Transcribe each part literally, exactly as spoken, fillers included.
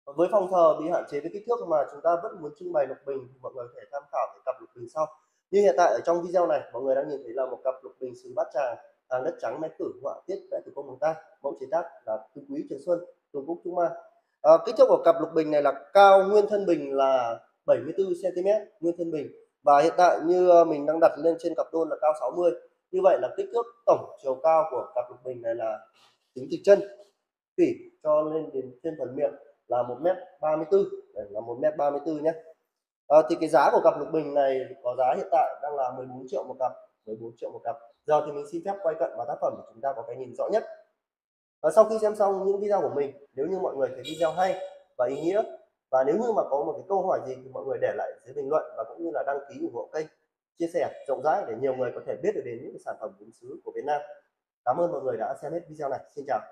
Với phòng thờ bị hạn chế với kích thước mà chúng ta vẫn muốn trưng bày lục bình thì mọi người có thể tham khảo cái cặp lục bình sau. Như hiện tại ở trong video này, mọi người đang nhìn thấy là một cặp lục bình sứ Bát Tràng, hàng đất trắng mé cử họa tiết vẽ thủ công bằng tay, mẫu chế tác là Tứ Quý Trường Xuân, Tùng Cúc Trung Ma. À, kích thước của cặp lục bình này là cao nguyên thân bình là bảy mươi tư xăng ti mét nguyên thân bình, và hiện tại như ờ, mình đang đặt lên trên cặp đôn là cao sáu mươi. Như vậy là kích thước tổng chiều cao của cặp lục bình này là tính từ chân tỉ cho lên đến trên phần miệng là một mét ba mươi tư, đây là một mét ba mươi tư nhé. À, thì cái giá của cặp lục bình này có giá hiện tại đang là mười bốn triệu một cặp, mười bốn triệu một cặp. Giờ thì mình xin phép quay cận vào tác phẩm để chúng ta có cái nhìn rõ nhất. À, sau khi xem xong những video của mình, nếu như mọi người thấy video hay và ý nghĩa, và nếu như mà có một cái câu hỏi gì thì mọi người để lại dưới bình luận, và cũng như là đăng ký ủng hộ kênh, chia sẻ rộng rãi để nhiều người có thể biết được đến những cái sản phẩm gốm sứ của Việt Nam. Cảm ơn mọi người đã xem hết video này. Xin chào.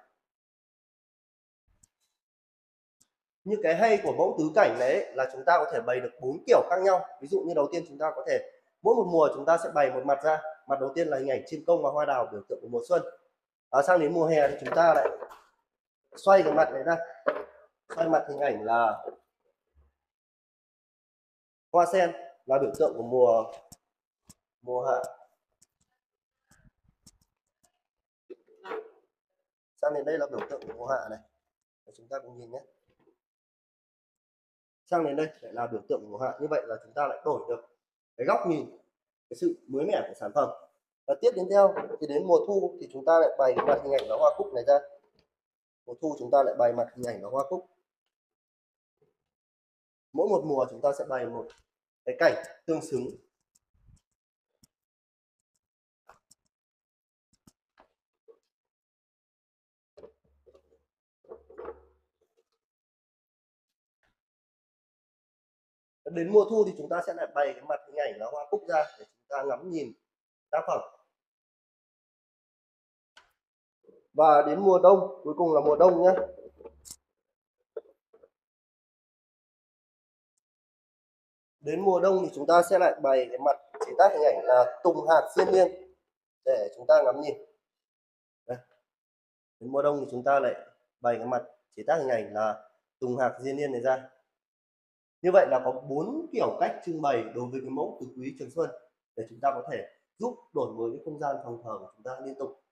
Như cái hay của mẫu tứ cảnh đấy là chúng ta có thể bày được bốn kiểu khác nhau. Ví dụ như đầu tiên chúng ta có thể mỗi một mùa chúng ta sẽ bày một mặt ra. Mặt đầu tiên là hình ảnh chim công và hoa đào biểu tượng của mùa xuân. À, sang đến mùa hè thì chúng ta lại xoay cái mặt này ra, xoay mặt hình ảnh là hoa sen là biểu tượng của mùa mùa hạ. Sang đến đây là biểu tượng của mùa hạ này, để chúng ta cùng nhìn nhé. Sang đến đây lại là biểu tượng của mùa hạ. Như vậy là chúng ta lại đổi được cái góc nhìn, cái sự mới mẻ của sản phẩm. Và tiếp đến theo thì đến mùa thu thì chúng ta lại bày cái mặt hình ảnh là hoa cúc này ra. Mùa thu chúng ta lại bày mặt hình ảnh là hoa cúc. Mỗi một mùa chúng ta sẽ bày một cái cảnh tương xứng. Đến mùa thu thì chúng ta sẽ lại bày cái mặt hình ảnh là hoa cúc ra để chúng ta ngắm nhìn tác phẩm. Và đến mùa đông, cuối cùng là mùa đông nhé. Đến mùa đông thì chúng ta sẽ lại bày cái mặt chế tác hình ảnh là tùng hạc diên niên để chúng ta ngắm nhìn. Đây. Đến mùa đông thì chúng ta lại bày cái mặt chế tác hình ảnh là tùng hạc diên niên này ra. Như vậy là có bốn kiểu cách trưng bày đối với cái mẫu Tứ Quý Trường Xuân để chúng ta có thể giúp đổi mới cái không gian phòng thờ của chúng ta liên tục.